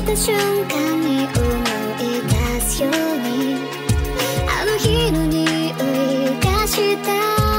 た瞬間に思い出すようにあの日の匂いがした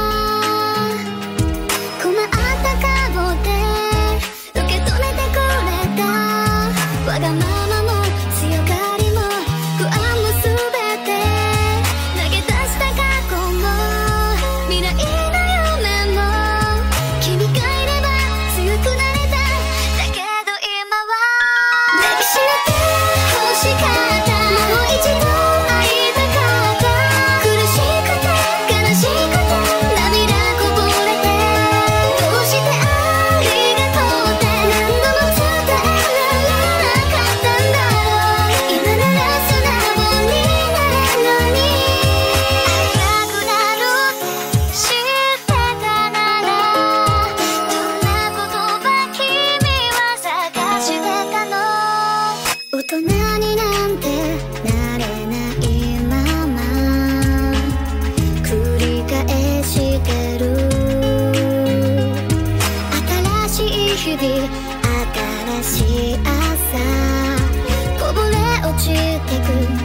困った顔で受け止めてくれたわがままも強がりも不安も全て投げ出した過去も未来の夢も君がいれば強くなれただけど今は抱きしめて欲しかったもう一度会いたかった苦しくて悲しくて涙こぼれてどうしてありがとうって何度も伝えられなかったんだろう今なら素直になれるのに会いたくなるって知ってたならどんな言葉君は探してたの大人になんてなれないまま繰り返してる新しい日々新しい朝こぼれ落ちてく